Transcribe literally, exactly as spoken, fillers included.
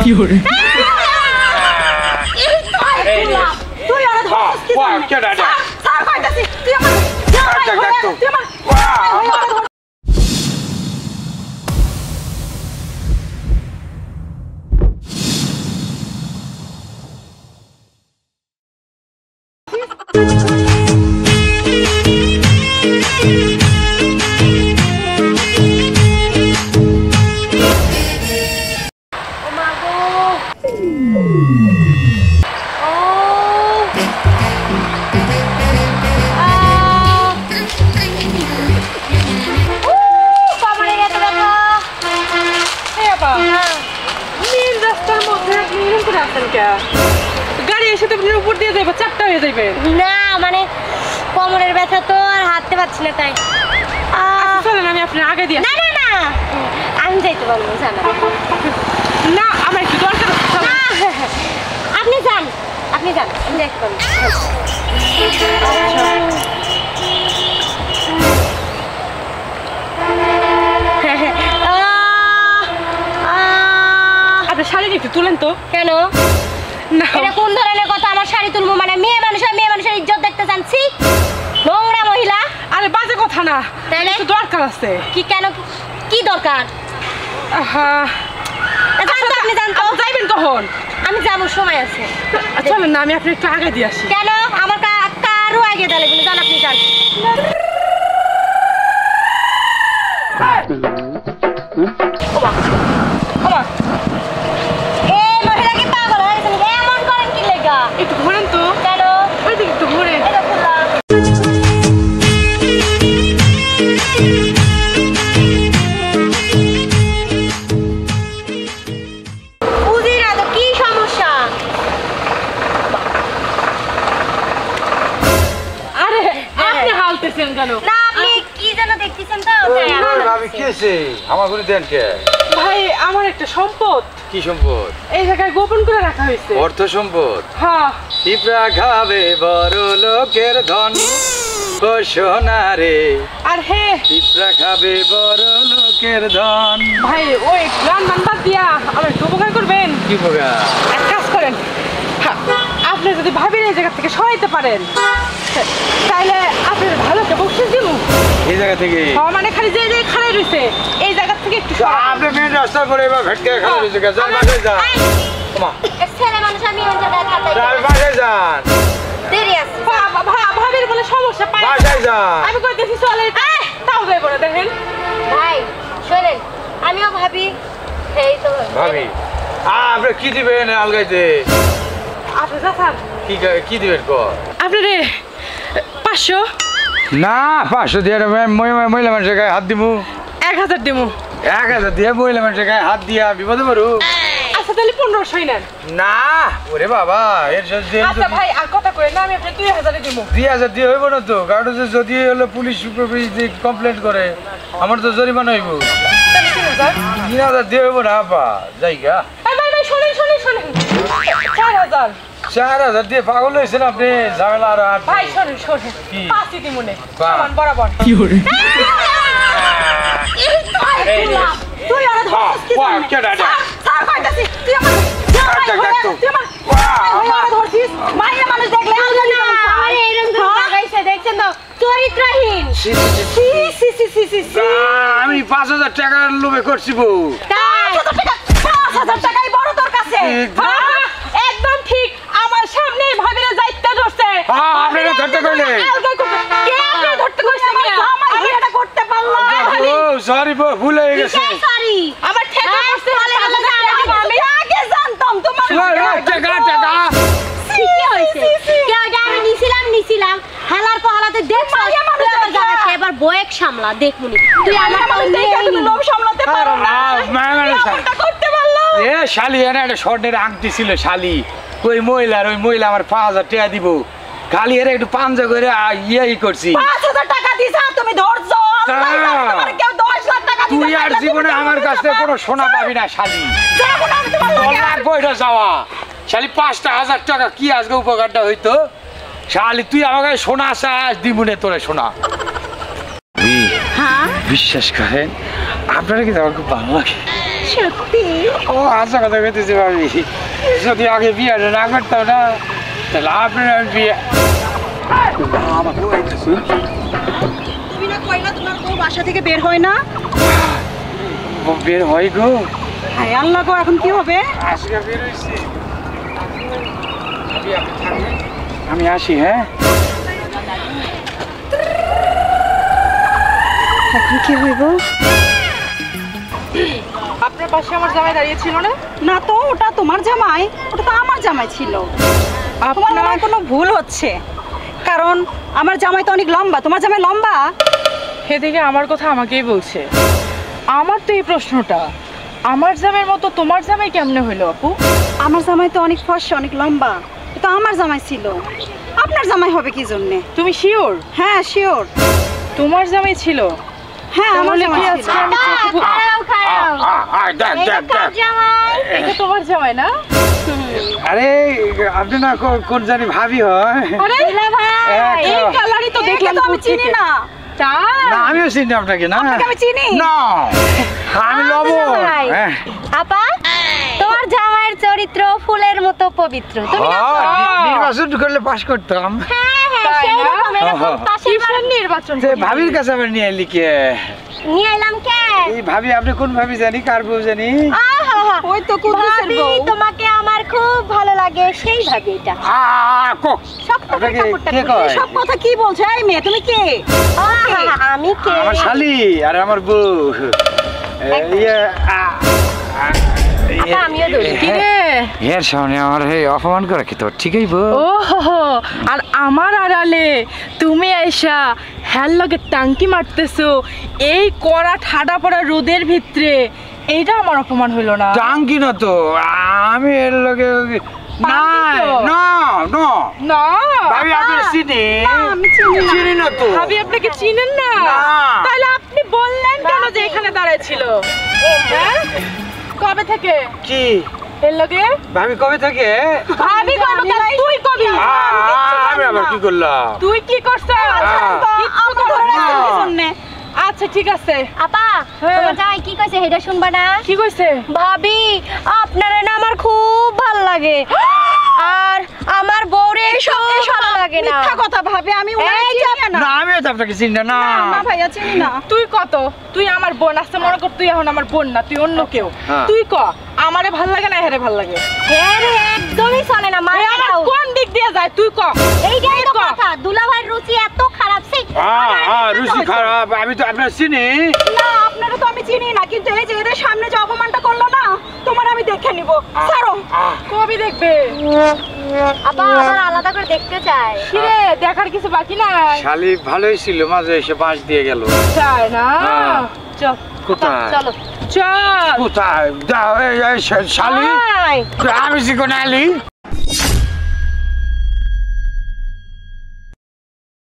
কি হরে এই তো তুই আর ধরছিস কি ওয়া কে দাদা স্যার কইতাছি তুই আমার তুই আমার না মানে কোমরের ব্যথা তো আর হাঁটতে পারছি না তাই চলেন আমি আপনার আগে দিয়ে না না না আমি যাইতে পারবো জানা না আমার একটু দরকার আপনি যান আপনি যান আমি যাইতে পারবো আপনার শাড়ি একটু তুলেন তো কেন এটা কোন ধরনের কথা আমার শাড়ি তুলবো মানে মেয়ে মানুষ মেয়ে মানুষের ইজ্জত দেখতে চাচ্ছি নোংরা মহিলা আরে বাজে কথা না তাহলে একটু দরকার আছে কি কেন কি দরকার হ্যাঁ আপনি জান তো যাইবেন কখন আমি যাবো সময় আছে চলেন না আমি আপনি একটু আগে দিয়ে আসি কেন আমার কারও আগে দেওয়া লাগবে জান আপনি যান একটু ঘুরেন তো কেন ওই দিকে একটু ঘুরে বুঝি না তো কি সমস্যা আরে আপনি হালতেছেন কেন না আপনি কি যেন দেখতেছেন তো আমি কেছে আমার ঘরে দেন কে ভাই আমার একটা সম্পদ কি সম্পদ এই জায়গায় গোপন করে রাখা হয়েছে অর্থ সম্পদ হ্যাঁ পিঁপড়া খাবে বড় লোকের ধন ও সোনা রে আর হে পিঁপড়া খাবে বড় লোকের ধন ভাই ওই গান মান বাদ দিয়া আমার একটু উপকার করবেন কি বোগা এক কাজ করেন হ্যাঁ, আপনি যদি ভাবেন এই জায়গা থেকে সরাইতে পারেন তাহলে আপনার ভালো একটা বকশিশ দিব এই জায়গা থেকে হ্যাঁ মানে খালি যে যে খাড়াই রইছে এই জায়গা থেকে একটু সরান। আপনি মেন রাস্তা করে এবার ভেটকে খাওয়া হয়েছে যান বাসায় যান ওমা ছেলে মানুষ আমি ওই জায়গায় খাতাই যান বাসায় যান দেরি আছে ভা- ভা- ভাবির বলে সমস্যা পাই বাসায় যান আমি কইতেছি চলে তাও যাই বলে দেখেন ভাই শোনেন আমিও ভাবি এই তো ভাবি আপনি কি দিবেন আলগাইতে আপনি যাচ্ছেন কি কি দিবেন ক আপনি রে পাঁচশো না পাঁচশো দিয়ে মহিলা মানুষের গায়ে হাত দিমু এক হাজার দিমু এক হাজার দিয়ে মহিলা মানুষের গায়ে হাত দিয়া বিপদে পারু আচ্ছা তাহলে পনেরোশোই নেন না ওরে বাবা এর সাথে আচ্ছা ভাই আর কথা কই না আমি আপনি দুই হাজারে দিমু দুই হাজার দিয়ে হইব না তো কারণ যদি হলো পুলিশ কমপ্লেন করে আমার তো জরিমানা হইব তাহলে তিন হাজার তিন হাজার দিয়ে হইব না আপা জায়গা এই ভাই ভাই শোনেন শোনেন শোনেন চার হাজার চার হাজার দিয়ে পাগল হয়েছেন আপনি ঝামেলা আর আর ভাই শোনেন শোনেন কি? পাঁচই দিমুনে বাহ। সমান বরাবর কি হরে এই তো এই রে। তুই আর ধরছিস কি বাহ, জানি? কে দাদা? স্যার, স্যার কইতাছি তুই আমার কাট, কাট, কাট তো। তুই আমার বাহ, আমার ধরছিস মাইয়া মানুষ দেখলে না আরে এরকম তো লাগাইছে দেখছেন তো চরিত্রহীন সি, সি, সি, সি সি সি সি সি আহ, আমি পাঁচ হাজার টাকার লোভে করছি বউ তাই পাঁচ হাজার টাকাই বড় তোর কাছে ঠিক। হ্যাঁ, একদম ঠিক আমার সামনে ভাবিরা যাইতে ধরছে হ্যাঁ, আপনারা ধরতে কইলে। আলগাই করতে। কে আপনি ধরতে কইছে মিয়া আমি এটা করতে পারলাম না ও সরি বউ ভুল হয়ে গেছে সরি আমার ঠেকা হ্যাঁ, করতে বলে গেলো যে আমি আগে জানতাম তোমার এই, এই, টাকা টাকা কি হইছে কে ওটা আমি নিছিলাম নিছিলাম হালার পহালাতে দেখছ মাইয়া মানুষ তুই আবার দেখা। যাবে এবার বয়েক সামলা দেখুনি তুই আমার আমার তো দেখে তুমি লোভ সামলাতে পারো না আহ, মায়া মানুষ। এটা করতে পারলাম এ শালি এনে একটা স্বর্ণের আংটি ছিল শালি ওই মহিলার ওই মহিলা আমার পাঁচ হাজার টাকা দিব খালি এর একটু পাঞ্জা করে আ- ইয়েই করছি পাঁচ হাজার টাকা দিছা তুমি ধরছ আল্লাহ জানে তোমার কেউ দশ লাখ টাকা দিতে তুই আর পারলে জীবনে তুমি আমার দিতে কাছে পারো। কোনো সোনা পাবি না শালি যাবো না আমি তোমার তোর লগে। লাগবে ওইটা যাওয়া শালি পাঁচটা হাজার টাকা কি আজকে উপকারটা হইতো শালি তুই আমাকে সোনা চাস দিবনে তোরে সোনা হ্যাঁ বিশ্বাস করেন আপনারা কিন্তু আমার খুব ভালো লাগে সত্যি? ও আশা কথা কইতেছি ভাবি, যদি আগে বিয়েটা না করতাম না তাহলে আপনার বিয়ে তুমি না কইলা তোমার বউ বাসা থেকে বের হয় না? বের হয় গো। হায় আল্লাহ গো, এখন কি হবে? আজকে বের হইছি। ভাবি আপনি থাকবেন, আমি আসি। হ্যাঁ, এখন কি হইব? আপনার পাশে আমার জামাই দাঁড়িয়ে ছিল না? না তো, ওটা তোমার জামাই, ওটা তো আমার জামাই ছিল। তোমার মনে হয় কোনো ভুল হচ্ছে, কারণ আমার জামাই তো অনেক লম্বা। তোমার জামাই লম্বা? সেদিকে আমার কথা আমাকেই বলছে। আমার তো এই প্রশ্নটা, আমার জামাইয়ের মতো তোমার জামাই কেমনে হইলো আপু? আমার জামাই তো অনেক ফর্সা, অনেক লম্বা। এটা আমার জামাই ছিল, আপনার জামাই হবে কি জন্যে? তুমি শিওর হ্যাঁ শিওর, তোমার জামাই ছিল? হ্যাঁ আমার তাহলে জামাই কি ছিল। আজকে আমি চোখে- খারাও খারাও দেখ দেখ দেখ। জামাই এটা তোমার জামাই না? আরে আপনি না কো- কোন জানি ভাবি হয়। আরে দুলা ভাই এক- এই কালারই তো একে দেখলাম। তো আমি চিনি না। তাই? না আমিও চিনি আপনাকে। না আপনাকে আমি চিনি? না আমি আ, লবণ। দুলা ভাই। হ্যাঁ। আপা তোমার জামাইয়ের চরিত্র ফুলের মতো পবিত্র, তুমি না? হ্যাঁ, নির্বাচন করলে পাস করতাম। হ্যাঁ হ্যাঁ তাই সেই না? রকম এরকম হ্যাঁ। পাশের কিসের বাড়ি নির্বাচন যে করলি? ভাবির কাছে আবার নিয়ে এলি কে? নিয়ে এলাম কে? এই ভাবি আপনি কোন ভাবি জানি, কার বউ জানি? আহা ওই তো কুদ্দুসের ভাবি বউ। তোমাকে আমার খুব ভালো লাগে, সেই ভাবি এটা। আ, কো শক্ত করে আপনাকে কাপড়টা কে পরে। কয়? সব কথা কি বলছো? এই মেয়ে তুমি কে? আহা, আমি কে? আমার শালি আর আমার বউ। এই, ইয়ে, আ, আ, ইয়ে, আপা, আমিও দৌড়ি। কি রে? এর সামনে আমার এই অপমান করা কি তোর ঠিকই বউ? ও হো হো, আর আমার আড়ালে তুমি আইসা হ্যার লগে টাঙ্কি মারতেছো এই কড়া ঠাডা পড়া রোদের ভিতরে, এইটা আমার অপমান হইলো না? টাঙ্কি না তো, আমি এর লগে না পাঙ্কি তো? না না না ভাবি আপনি চিনি? না, আমি চিনি না। চিনি না তো। ভাবি আপনাকে চিনেন না? না। তাহলে আপনি বললেন কেন যে এখানে দাঁড়ায় ছিল? হ্যাঁ, কবে থেকে কি এর লগে? ভাবি কবে থেকে? ভাবি কবে থেকে? তুই কবি? আ, আ, আমি আবার কি করলাম? তুই কি করছিস? আ। কিচ্ছু আমাকে ধরে করছিস না। রাখছো কি জন্যে? আচ্ছা ঠিক আছে। আপা হ্যাঁ। তোমার জামাই কি কইছে সেটা শুনবা না? কি কইছে? ভাবি আপনারে না আমার খুব ভালো লাগে, আর আমার বউরে এসব খুব এসব ভালো লাগে না। মিথ্যা কথা ভাবে, আমি ওনাকে এই চিনি না। না আমি তো আপনাকে চিনি না। না না ভাইয়া চিনি না। তুই কত? তুই আমার বোন আসতে মনে কর, তুই এখন আমার বোন না, তুই অন্য কেউ। হ্যাঁ। তুই ক আমারে ভাল লাগে না হেরে ভাল লাগে? হ্যাঁ রে, একদমই চলে না, এ মানে আমার দাও। কোন দিক দিয়ে যায় তুই ক? এইটাই তো ক। কথা, দুলাভাইয়ের রুচি এত খারাপ সেই। আ, আ, রুচি খারাপ, আমি তো আপনার চিনি। না আপনারা তো আমি চিনি না, কিন্তু এই যে এদের সামনে যে অপমানটা করলো না, তোমার আমি দেখে নিব। ছাড়ো। কবি দেখবে? আপা আমার আলাদা করে দেখতে চাই। কিরে দেখার কিছু বাকি নাই? শালি ভালোই ছিল, মাঝে এসে বাঁশ দিয়ে গেল। চাই না? হ্যাঁ। চল কোথায়? চলো। চল। কোথায়? দাও, এই, এই, শা- শালি আয়। আমি চিকন আলি।